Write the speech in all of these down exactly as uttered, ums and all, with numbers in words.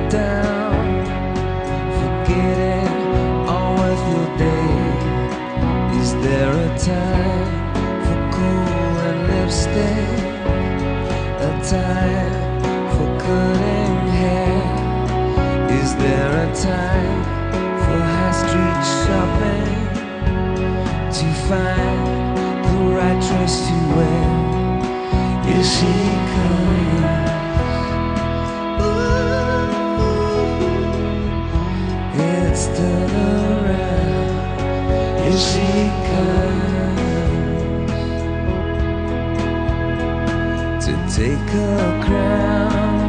down, forgetting all with your day. Is there a time for cool and lipstick? A time for cutting hair? Is there a time for high street shopping to find the right dress to wear? Here she comes. It's still around. Here she comes to take her crown.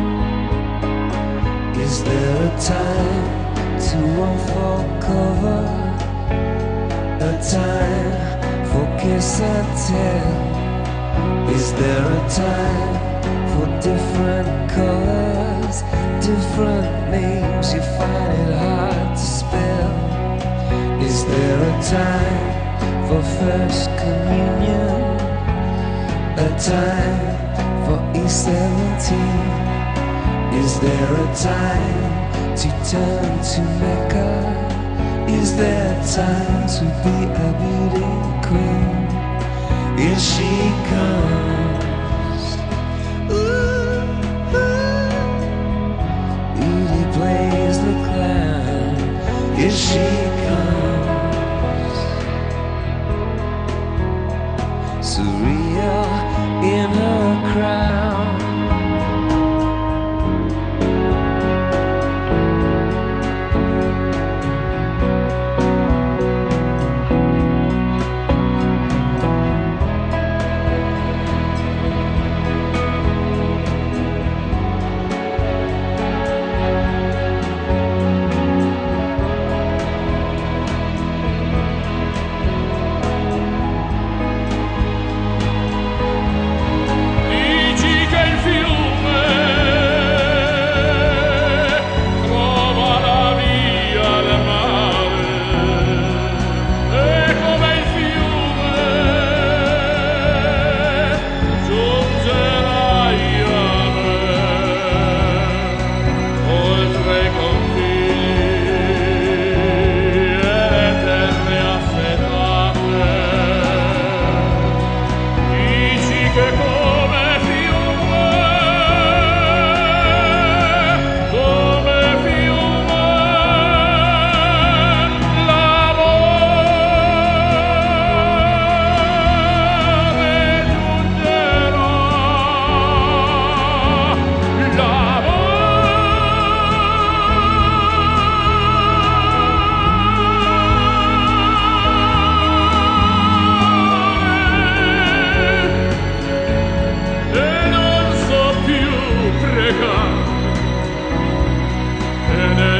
Is there a time to unfold cover? A time for kiss and tell? Is there a time for different colors, different names you find it hard to spell? Is there a time for first communion? A time for E seventeen? Is there a time to turn to Mecca? Is there time to be a beauty queen? Here she comes. Ooh, ooh. Beauty plays the clown. Here she comes. Surreal in her crown. And